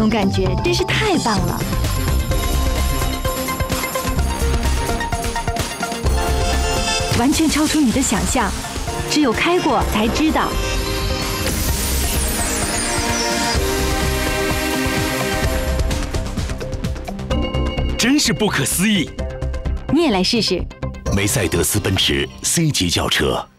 种感觉真是太棒了。完全超出你的想象，只有开过才知道。 真是不可思议！ 你也来试试。 梅赛德斯奔驰 C 级轿车。